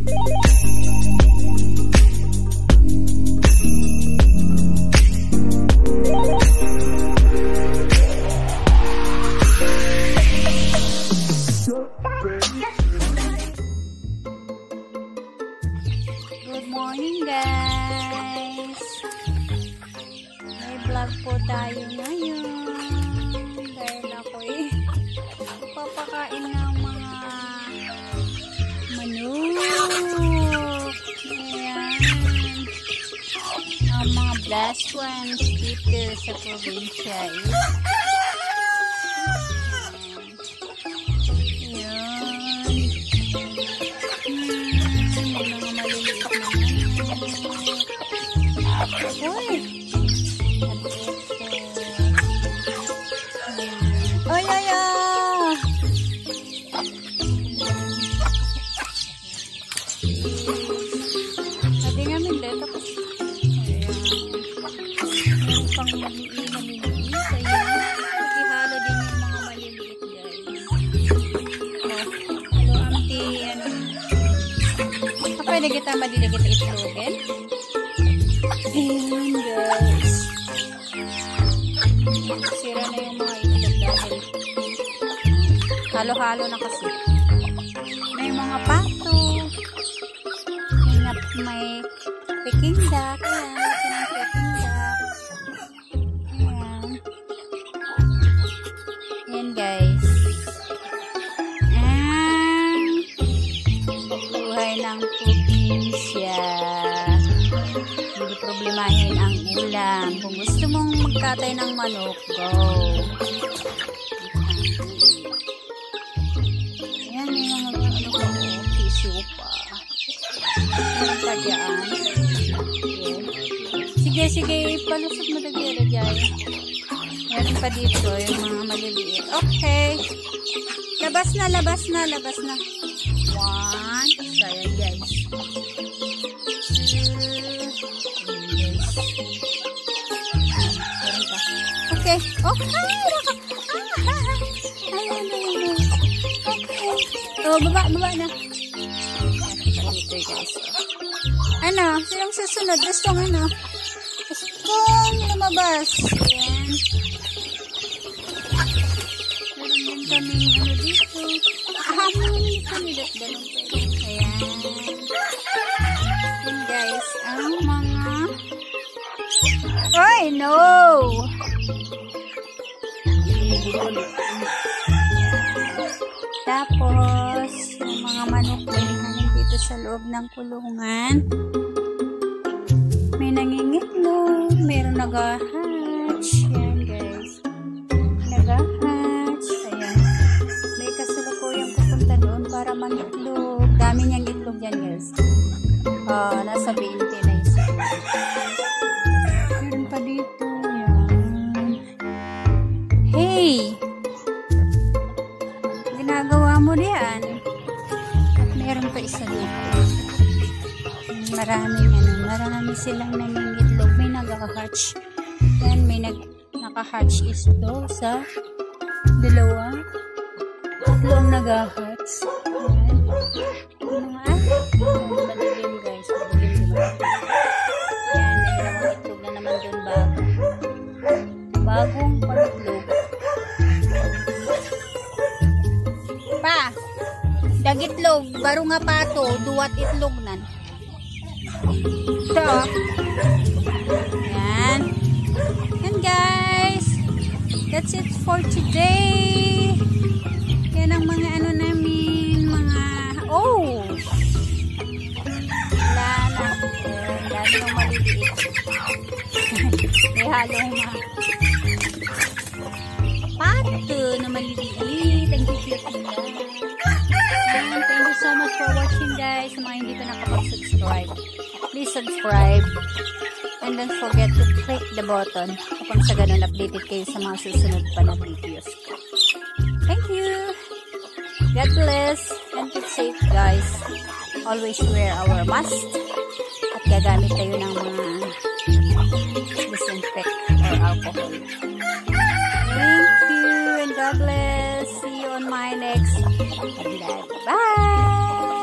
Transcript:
Good morning guys! May vlog po tayo ngayon dahil ako'y papakain ng mga manok. Ayan. Ang mga blessed ones dito sa probinsya. Oy, oy, oy! Sabi nga min dito kasi ayan pang maliliit ayan naghihalo din yung mga maliliit guys. Hello auntie, ano pwede kita madilagit itlogin? Ayan guys, sira na yung mga itlog dahil halo-halo na kasi. May mga pato, may Peking duck, ayan, Peking duck. Ayan. Ayan guys. Buhay ng probinsya. Hindi problemahin ang ulam. Kung gusto mong magkatay ng manok, go. Ayan, may mga tissue pa. Meron pa dyan. Sige, sige, palusot mo na dyan. Meron pa dito, yung mga maliliit. Okay. Labas na, labas na, labas na. One. So, ayan guys. Okay. Okay. Ayan, ayan. Okay. Oh, baba na. Ito guys. Ano? Sinong susunod? Gustong ano? Gustong lumabas. Ayan. Meron din kaming ano dito. Meron kami dalong pwede. Ayan. Ayan guys. Ang mga... Ay, no! Tapos, yung mga manok dito sa loob ng kulungan. May nangingitlog, meron nag-hatch. Ayan guys. Nag-hatch. Ayan. May kasulukuyang pupunta doon para mangitlog. Dami niyang itlog dyan guys. Nasa 20 na isa. Meron pa dito. Ayan. Hey! Ginagawa mo diyan. At meron pa isa dito. Marami silang nangingitlog. May nag-hatch. Yan, may naka-hatch ito sa dalawa. Tatlo ang nag-hatch. Yan. Madilim guys. Madilim diba? Yan, may dalawang itlog na naman dun bago. Bagong pag-itlog. Pa! Dagitlog, baro nga pato, duwat itlog nan. Ito. Yan. Yan guys. That's it for today. Yan ang mga ano namin, mga lana. Lalo ng maliliit. May halong pato na maliliit. Ang cute nila. And thank you so much for watching guys. Sa mga hindi pa nakapag-subscribe, please subscribe. And don't forget to click the button upang sa ganun updated kayo sa mga susunod pa na videos ko. Thank you. God bless. And keep safe guys. Always wear our mask. At gagamit tayo ng mga disinfect or alcohol. Thank you and God bless. See you on my next vlog. Bye!